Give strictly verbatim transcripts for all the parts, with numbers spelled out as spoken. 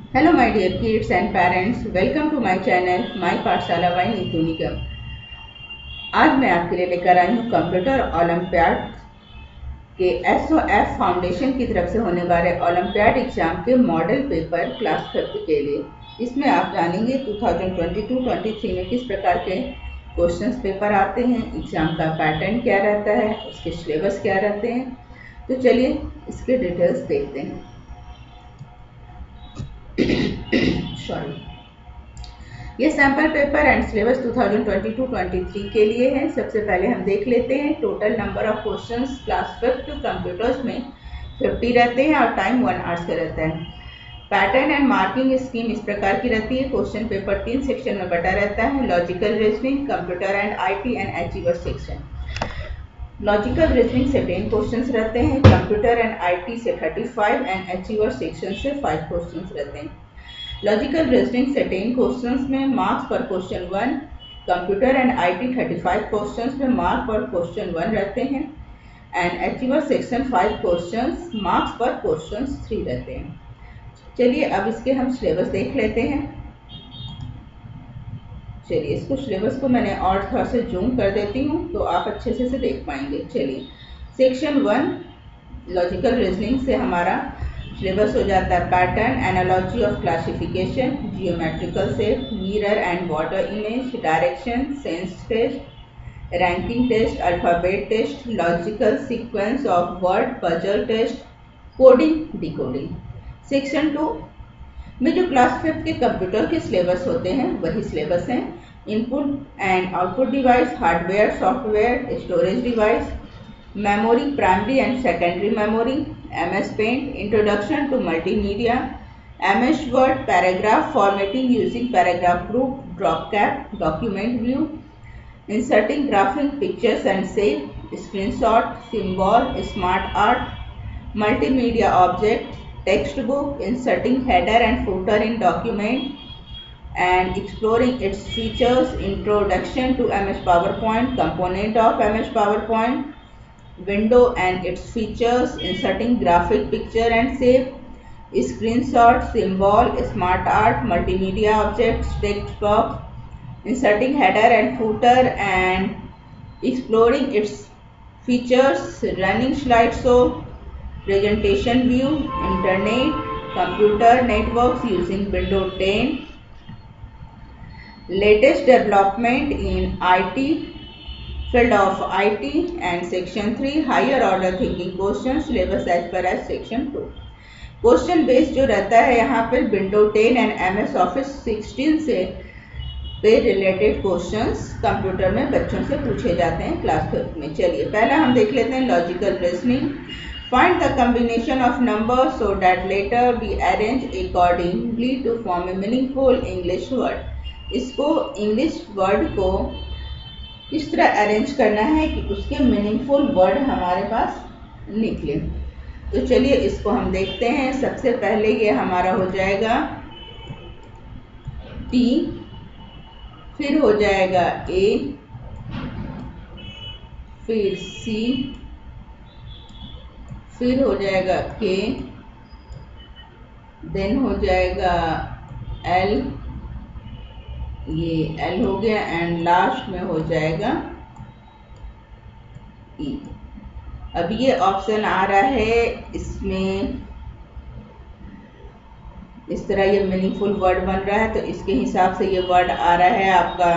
Hello my dear kids and parents, welcome to my channel My पाठशाला by Neetu निगम। आज मैं आपके लिए लेकर आई हूँ कंप्यूटर ओलंपियाड के एस ओ एफ फाउंडेशन की तरफ से होने वाले ओलंपियाड एग्जाम के मॉडल पेपर क्लास फिफ्थ के लिए। इसमें आप जानेंगे दो हज़ार बाईस तेईस में किस प्रकार के क्वेश्चंस पेपर आते हैं, एग्जाम का पैटर्न क्या रहता है, उसके सिलेबस क्या रहते हैं। तो चलिए इसके डिटेल्स देखते हैं। सॉरी ये सैम्पल पेपर एंड सिलेबस दो हज़ार बाईस तेईस के लिए है। सबसे पहले हम देख लेते हैं total number of questions class fifth computers में पचास रहते हैं और टाइम वन आवर्स का रहता है। पैटर्न एंड मार्किंग स्कीम इस प्रकार की रहती है। क्वेश्चन पेपर तीन सेक्शन में बटा रहता है, logical reasoning, computer and IT and achiever section. Logical reasoning से टेन क्वेश्चंस रहते हैं, कंप्यूटर एंड आईटी से पैंतीस एंड अचीवर सेक्शन से फाइव क्वेश्चंस रहते हैं। लॉजिकल रीजनिंग से टेन क्वेश्चंस में मार्क्स पर question one, computer and IT पैंतीस क्वेश्चंस में मार्क पर क्वेश्चन वन रहते हैं and achiever section five questions marks पर क्वेश्चन थ्री रहते हैं। चलिए अब इसके हम सिलेबस देख लेते हैं। चलिए इसको सिलेबस को मैंने और थोड़ा से जूम कर देती हूँ तो आप अच्छे से से देख पाएंगे। चलिए सेक्शन वन लॉजिकल रीजनिंग से हमारा सिलेबस हो जाता है pattern, analogy of classification, geometrical set, mirror and water image, direction, sense test, ranking test, alphabet test, logical sequence of word, puzzle test, coding, decoding. Section two में जो class fifth के computer के syllabus होते हैं वही syllabus हैं। Input and output device, hardware, software, storage device, memory, primary and secondary memory, M S paint, introduction to multimedia, M S word, paragraph formatting using paragraph group, drop cap, document view, inserting graphic pictures and save, screenshot, symbol, smart art, multimedia object, text book, inserting header and footer in document and exploring its features, introduction to M S PowerPoint, component of M S PowerPoint, window and its features, inserting graphic picture and save, screenshot, symbol, smart art, multimedia objects, text box, inserting header and footer and exploring its features, running slideshow, presentation view, internet, computer networks using Windows ten, latest development in I T, field of I T and section three higher order thinking questions, syllabus as per as section two। Question based जो रहता है यहाँ पर window ten and M S office sixteen से पे related questions computer में बच्चों से पूछे जाते हैं क्लास फिफ्थ में। चलिए पहला हम देख लेते हैं logical reasoning. Find the combination of numbers so that later be arranged accordingly to form a meaningful English word। इसको इंग्लिश वर्ड को इस तरह अरेंज करना है कि उसके मीनिंगफुल वर्ड हमारे पास निकले। तो चलिए इसको हम देखते हैं। सबसे पहले ये हमारा हो जाएगा टी, फिर हो जाएगा ए, फिर सी, फिर हो जाएगा के, देन हो जाएगा एल, ये एल हो गया एंड लास्ट में हो जाएगा ई। अब ये ऑप्शन आ रहा है, इसमें इस तरह ये मीनिंगफुल वर्ड बन रहा है तो इसके हिसाब से ये वर्ड आ रहा है आपका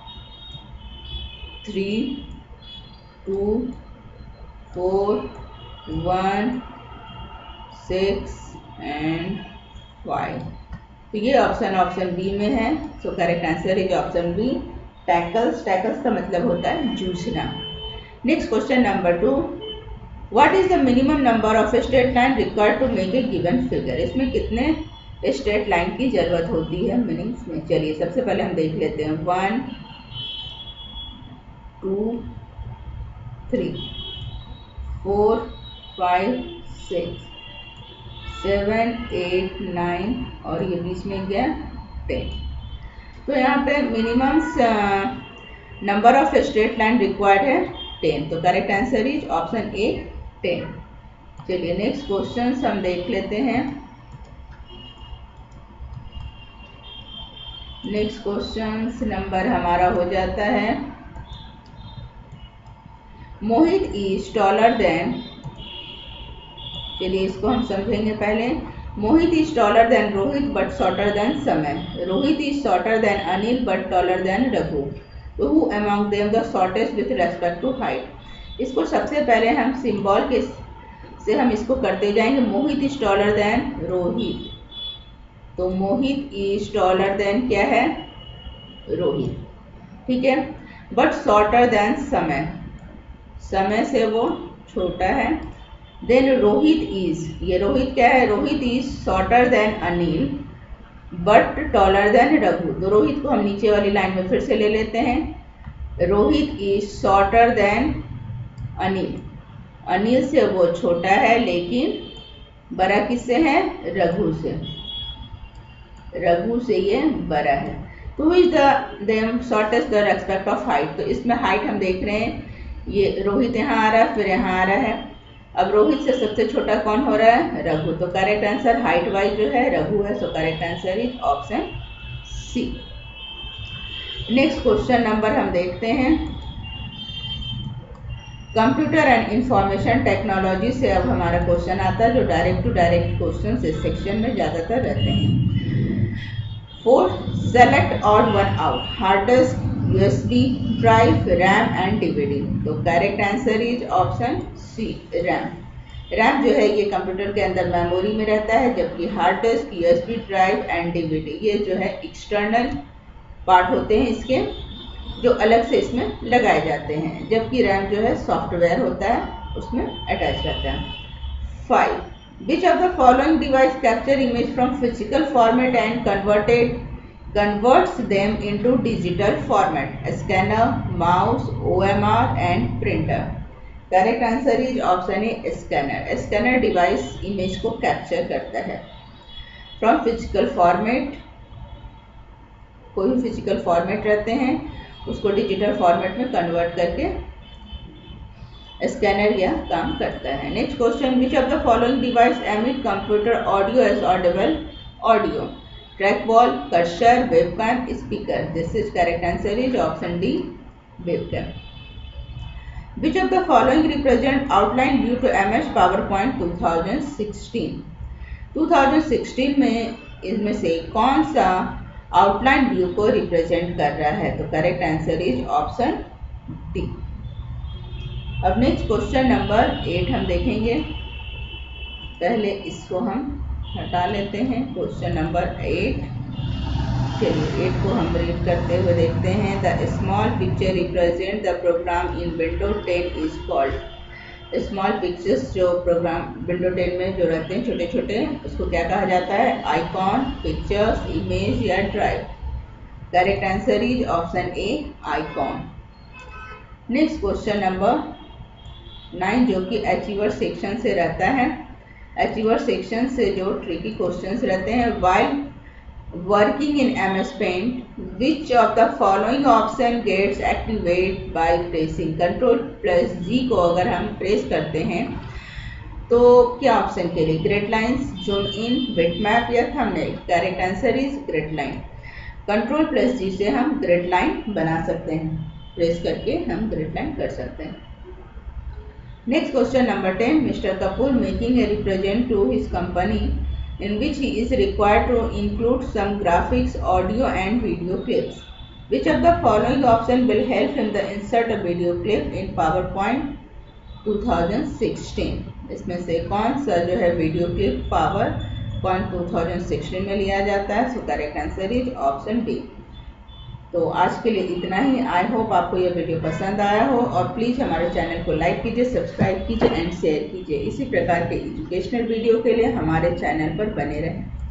three, two, four, one, six and five. तो ये ऑप्शन ऑप्शन बी में है। So correct answer is option B, tackles. Tackles का मतलब होता है जूझना। Next question number two, what is the minimum number of straight line required to make a given figure. इसमें कितने स्ट्रेट लाइन की जरूरत होती है मीनिंग्स में। चलिए सबसे पहले हम देख लेते हैं one, two, three, four, five, six, seven, eight, nine और ये बीच में गया टेन। तो यहाँ पे minimum number of straight line required है टेन। तो correct answer is option A ten. चलिए नेक्स्ट क्वेश्चन हम देख लेते हैं। नेक्स्ट क्वेश्चन नंबर हमारा हो जाता है मोहित इज टॉलर देन, चलिए इसको हम समझेंगे पहले। Mohit is taller than Rohit but shorter than Samay. Rohit is shorter than Anil but taller than Raghu. तो who among them the shortest with respect to height. इसको सबसे पहले हम सिंबल के से हम इसको करते जाएंगे। Mohit is taller than Rohit, तो मोहित इज टॉलर देन क्या है, रोहित, ठीक है। बट शॉर्टर देन समय, समय से वो छोटा है। देन रोहित इज, ये रोहित क्या है, Rohit is shorter than Anil but taller than Raghu. तो रोहित को हम नीचे वाली लाइन में फिर से ले लेते हैं। Rohit is shorter than Anil, Anil से वो छोटा है लेकिन बड़ा किससे है, रघु से, रघु से ये बड़ा है। तो is the them shortest the respect of height. तो इसमें हाइट हम देख रहे हैं, ये रोहित यहाँ आ रहा है, फिर यहाँ आ रहा है। अब रोहित से सबसे छोटा कौन हो रहा है, रघु। तो करेक्ट आंसर हाइट वाइज जो है रघु है। So correct answer is option C. Next question number हम देखते हैं कंप्यूटर एंड इंफॉर्मेशन टेक्नोलॉजी से। अब हमारा क्वेश्चन आता है जो डायरेक्ट टू डायरेक्ट क्वेश्चन इस सेक्शन में ज़्यादातर रहते हैं। Fourth, select odd one out, hard disk, USB drive, RAM and DVD. तो correct answer is option C, RAM. RAM जो है ये कंप्यूटर के अंदर मेमोरी में रहता है, जबकि hard disk, USB drive and DVD ये जो है एक्सटर्नल पार्ट होते हैं इसके, जो अलग से इसमें लगाए जाते हैं, जबकि रैम जो है सॉफ्टवेयर होता है उसमें अटैच रहता है। Five, which of the following device capture image from physical format and converted converts them into digital format, scanner, mouse, O M R and printer. Correct answer is option A, scanner. Scanner device image को capture करता है from physical format, कोई भी physical format रहते हैं उसको digital format में convert करके स्कैनर यह काम करता है। Next question, which of the following device emit computer audio as audible audio, trackball, cursor, webcam, speaker. This is correct answer is option D, webcam. Which of the following represent outline view to M S PowerPoint two thousand sixteen. Two thousand sixteen में इनमें से कौन सा outline view को represent कर रहा है, तो correct answer is option D. अब नेक्स्ट क्वेश्चन नंबर एट हम देखेंगे, पहले इसको हम हटा लेते हैं। क्वेश्चन नंबर एट, चलिए एट को हम रीड करते हुए देखते हैं। The small picture represent the program in window ten is called. Small pictures जो प्रोग्राम विंडो टेन में जो रहते हैं छोटे छोटे, उसको क्या कहा जाता है, आइकॉन, पिक्चर्स, इमेज या drive. Correct answer is option A, icon. Next question number nine जो कि अचीवर सेक्शन से रहता है। अचीवर सेक्शन से जो ट्रिकी क्वेश्चंस रहते हैं, while working in M S paint which of the following option gets activate by pressing. Control plus G को अगर हम प्रेस करते हैं तो क्या ऑप्शन के लिए, grid lines, zoom in, bitmap या thumbnail. Correct answer is grid line. Control plus G से हम ग्रिड लाइन बना सकते हैं, प्रेस करके हम ग्रिड लाइन कर सकते हैं। Next question number ten, Mister Kapoor making a represent to his company in which he is required to include some graphics, audio and video clips. Which of the following option will help him to insert a video clip in PowerPoint two thousand sixteen? इसमें से कौन सा जो है video clip PowerPoint two thousand sixteen में लिया जाता है? So correct answer is option D. तो आज के लिए इतना ही। आई होप आपको यह वीडियो पसंद आया हो और प्लीज़ हमारे चैनल को लाइक कीजिए, सब्सक्राइब कीजिए एंड शेयर कीजिए। इसी प्रकार के एजुकेशनल वीडियो के लिए हमारे चैनल पर बने रहें।